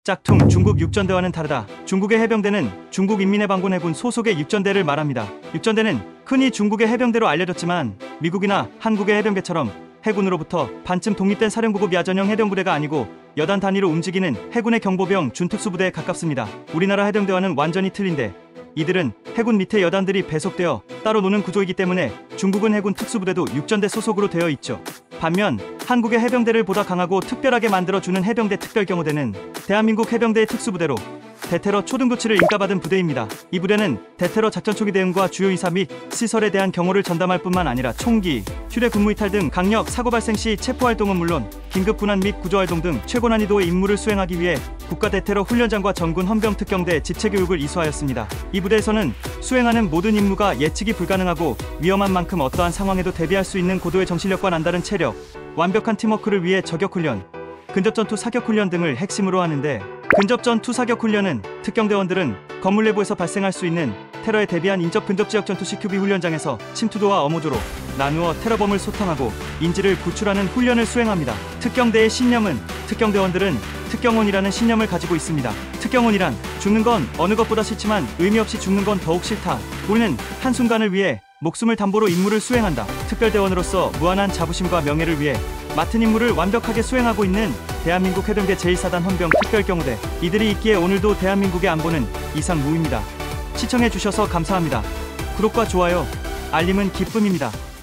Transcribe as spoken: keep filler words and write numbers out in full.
짝퉁 중국 육전대와는 다르다. 중국의 해병대는 중국인민해방군 해군 소속의 육전대를 말합니다. 육전대는 흔히 중국의 해병대로 알려졌지만 미국이나 한국의 해병대처럼 해군으로부터 반쯤 독립된 사령부급 야전형 해병부대가 아니고 여단 단위로 움직이는 해군의 경보병 준특수부대에 가깝습니다. 우리나라 해병대와는 완전히 틀린데 이들은 해군 밑에 여단들이 배속되어 따로 노는 구조이기 때문에 중국은 해군 특수부대도 육전대 소속으로 되어 있죠. 반면 한국의 해병대를 보다 강하고 특별하게 만들어주는 해병대 특별경호대는 대한민국 해병대의 특수부대로 대테러 초등조치를 인가받은 부대입니다. 이 부대는 대테러 작전 초기 대응과 주요 이사 및 시설에 대한 경호를 전담할 뿐만 아니라 총기, 휴대 군무이탈 등 강력 사고 발생 시 체포활동은 물론 긴급 군안 및 구조활동 등 최고난이도의 임무를 수행하기 위해 국가 대테러 훈련장과 전군 헌병특경대 집체교육을 이수하였습니다. 이 부대에서는 수행하는 모든 임무가 예측이 불가능하고 위험한 만큼 어떠한 상황에도 대비할 수 있는 고도의 정신력과 남다른 체력, 완벽한 팀워크를 위해 저격훈련, 근접전투 사격훈련 등을 핵심으로 하는데, 근접전투 사격훈련은 특경대원들은 건물 내부에서 발생할 수 있는 테러에 대비한 인접 근접지역 전투 씨큐비 훈련장에서 침투도와 어모조로 나누어 테러범을 소탕하고 인지를 구출하는 훈련을 수행합니다. 특경대의 신념은 특경대원들은 특경혼이라는 신념을 가지고 있습니다. 특경혼이란 죽는 건 어느 것보다 싫지만 의미 없이 죽는 건 더욱 싫다. 우리는 한순간을 위해 목숨을 담보로 임무를 수행한다. 특별대원으로서 무한한 자부심과 명예를 위해 맡은 임무를 완벽하게 수행하고 있는 대한민국 해병대 제일 사단 헌병 특별경호대. 이들이 있기에 오늘도 대한민국의 안보는 이상 무입니다. 시청해주셔서 감사합니다. 구독과 좋아요, 알림은 기쁨입니다.